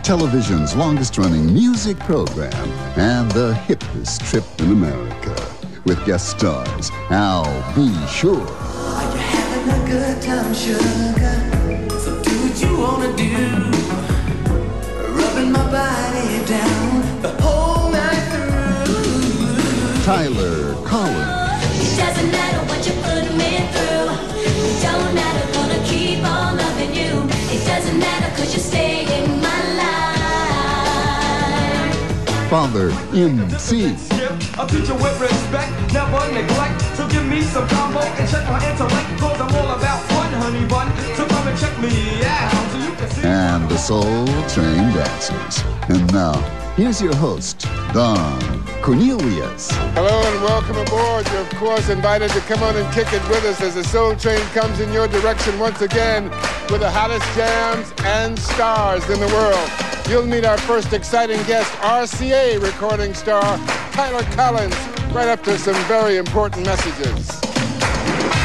television's longest-running music program, and the hippest trip in America. With guest stars Al B. Sure. Are you having a good time, sugar? So do what you wanna do. Rubbing my body down the whole night through. Tyler Collins. It doesn't matter what you put me through. It don't matter, gonna keep on loving you. It doesn't matter, cause you stay in my life. Father MC. I'll teach you with respect, never neglect. So give me some combo and check my intellect. Cause I'm all about fun, honey bun. So come and check me out. So you can see. And the Soul Train Dancers. And now, here's your host, Don Cornelius. Hello and welcome aboard. You're, of course, invited to come on and kick it with us as the Soul Train comes in your direction once again with the hottest jams and stars in the world. You'll meet our first exciting guest, RCA recording star Tyler Collins, right up to some very important messages.